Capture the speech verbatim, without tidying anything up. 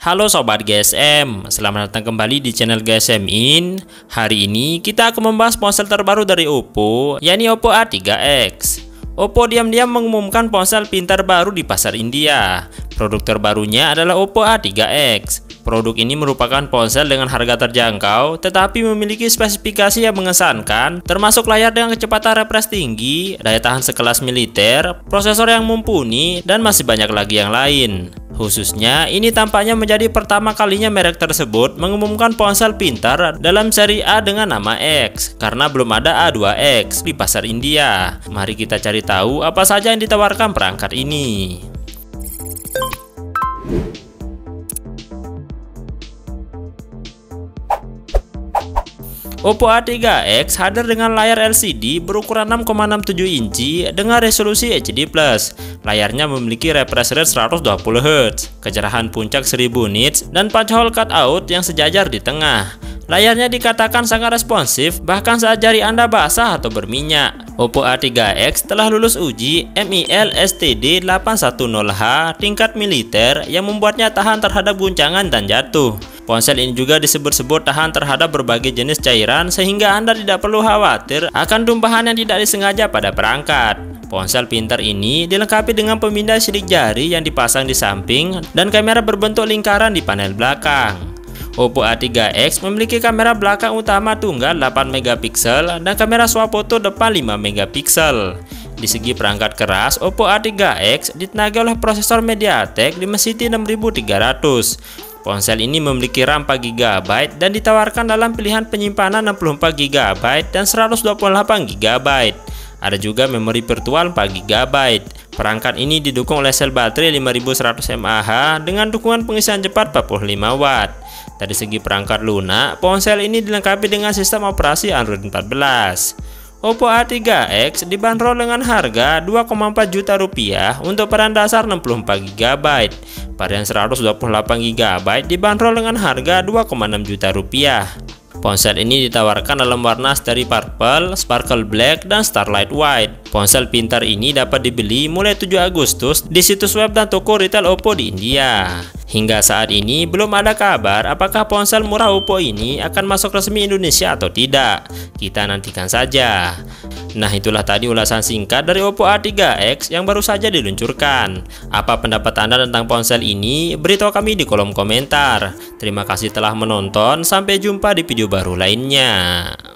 Halo Sobat G S M, selamat datang kembali di channel G S M In. Hari ini kita akan membahas ponsel terbaru dari Oppo, yakni Oppo A tiga X. Oppo diam-diam mengumumkan ponsel pintar baru di pasar India. Produk terbarunya adalah Oppo A tiga X. Produk ini merupakan ponsel dengan harga terjangkau, tetapi memiliki spesifikasi yang mengesankan, termasuk layar dengan kecepatan refresh tinggi, daya tahan sekelas militer, prosesor yang mumpuni, dan masih banyak lagi yang lain. Khususnya, ini tampaknya menjadi pertama kalinya merek tersebut mengumumkan ponsel pintar dalam seri A dengan nama X, karena belum ada A dua X di pasar India. Mari kita cari tahu apa saja yang ditawarkan perangkat ini. Oppo A tiga X hadir dengan layar L C D berukuran enam koma enam tujuh inci dengan resolusi H D plus. Layarnya memiliki refresh rate seratus dua puluh hertz, kecerahan puncak seribu nits, dan punch hole cutout yang sejajar di tengah. Layarnya dikatakan sangat responsif bahkan saat jari Anda basah atau berminyak. Oppo A tiga X telah lulus uji M I L S T D delapan satu nol H tingkat militer yang membuatnya tahan terhadap guncangan dan jatuh. Ponsel ini juga disebut-sebut tahan terhadap berbagai jenis cairan sehingga Anda tidak perlu khawatir akan tumpahan yang tidak disengaja pada perangkat. Ponsel pintar ini dilengkapi dengan pemindai sidik jari yang dipasang di samping dan kamera berbentuk lingkaran di panel belakang. Oppo A tiga X memiliki kamera belakang utama tunggal delapan megapiksel dan kamera swafoto depan lima megapiksel. Di segi perangkat keras, Oppo A tiga X ditenagai oleh prosesor MediaTek Dimensity enam ribu tiga ratus. Ponsel ini memiliki RAM empat giga byte dan ditawarkan dalam pilihan penyimpanan enam puluh empat giga byte dan seratus dua puluh delapan giga byte. Ada juga memori virtual empat giga byte. Perangkat ini didukung oleh sel baterai lima ribu seratus mAh dengan dukungan pengisian cepat empat puluh lima watt. Dari segi perangkat lunak, ponsel ini dilengkapi dengan sistem operasi Android empat belas. Oppo A tiga X dibanderol dengan harga dua koma empat juta rupiah untuk varian dasar enam puluh empat giga byte. Varian seratus dua puluh delapan giga byte dibanderol dengan harga dua koma enam juta rupiah. Ponsel ini ditawarkan dalam warna Starry Purple, Sparkle Black, dan Starlight White. Ponsel pintar ini dapat dibeli mulai tujuh Agustus di situs web dan toko retail Oppo di India. Hingga saat ini belum ada kabar apakah ponsel murah Oppo ini akan masuk resmi Indonesia atau tidak. Kita nantikan saja. Nah, itulah tadi ulasan singkat dari Oppo A tiga X yang baru saja diluncurkan. Apa pendapat Anda tentang ponsel ini? Beritahu kami di kolom komentar. Terima kasih telah menonton, sampai jumpa di video baru lainnya.